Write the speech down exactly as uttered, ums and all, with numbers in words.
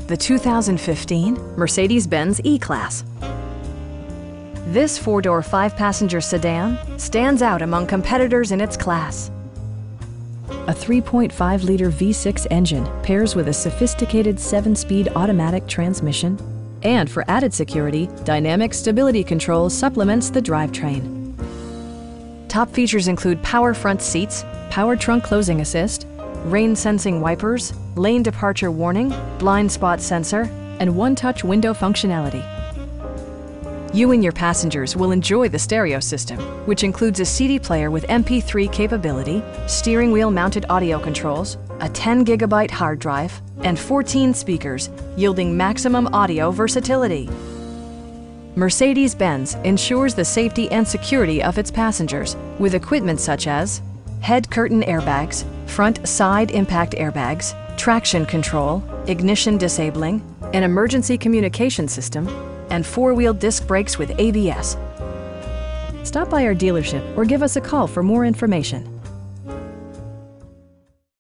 the two thousand fifteen Mercedes-Benz E-Class. This four-door, five-passenger sedan stands out among competitors in its class. A three point five liter V six engine pairs with a sophisticated seven-speed automatic transmission, and for added security, dynamic stability control supplements the drivetrain. Top features include power front seats, power trunk closing assist, rain-sensing wipers, lane departure warning, blind spot sensor, and one-touch window functionality. You and your passengers will enjoy the stereo system, which includes a C D player with M P three capability, steering wheel mounted audio controls, a ten gigabyte hard drive, and fourteen speakers, yielding maximum audio versatility. Mercedes-Benz ensures the safety and security of its passengers with equipment such as head curtain airbags, front side impact airbags, traction control, ignition disabling, an emergency communication system, and four-wheel disc brakes with A B S. Stop by our dealership or give us a call for more information.